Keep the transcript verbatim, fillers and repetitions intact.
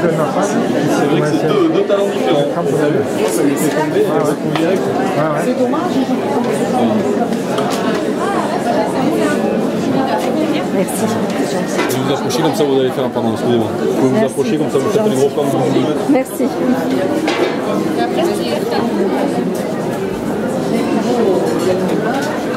de ma femme. C'est vrai que c'est deux, deux talents différents. Ça lui fait tomber, elle répond direct. C'est dommage. Merci. Vous vous approchez comme ça, vous allez faire, pardon, excusez-moi. Vous pouvez vous approcher comme ça, vous faites les gros plans. Merci. Et après, c'est